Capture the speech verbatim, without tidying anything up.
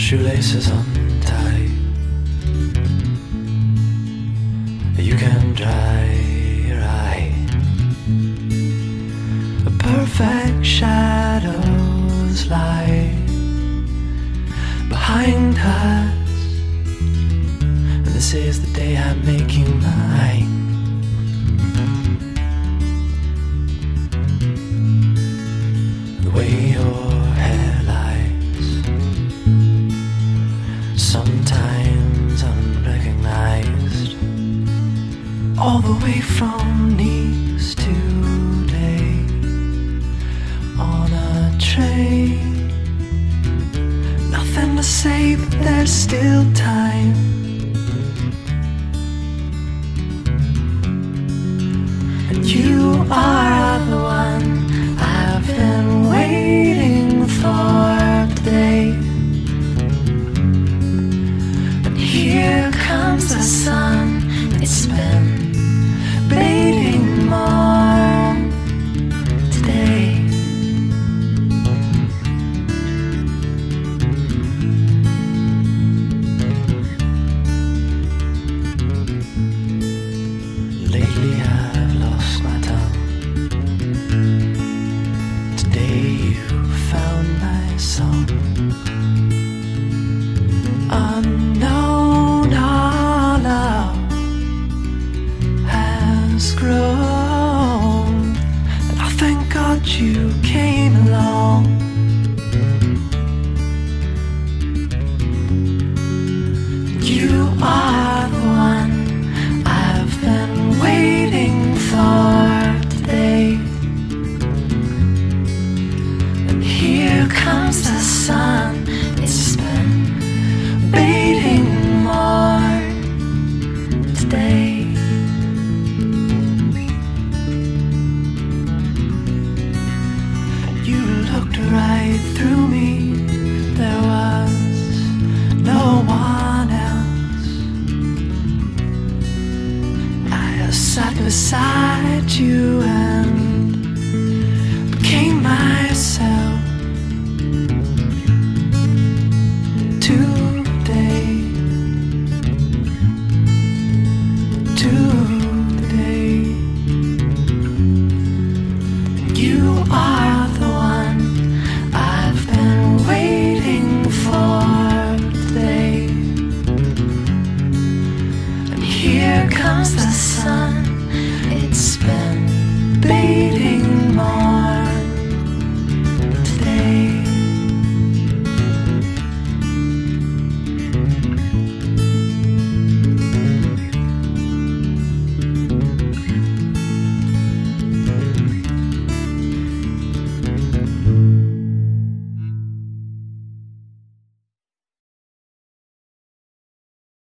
shoelaces untied. You can dry your eye. A perfect shadows lie behind us, and this is the day I make you mine. The way your hair lies, sometimes unrecognized, all the way from Nice today on a train. Nothing to say, but there's still time. And you are the one I've been waiting for today. And here comes the sun. It's been waiting more today. Lately I've lost my tongue. Today you found my song. Unknown our love has grown, and I thank God you came along. You are the one I've been waiting for today. And here comes the sun. It's been waiting more today. You looked right through me. There was no one else. I sat beside you and became myself. Today, today, you are the one I've been waiting for today. And here comes the sun. It's been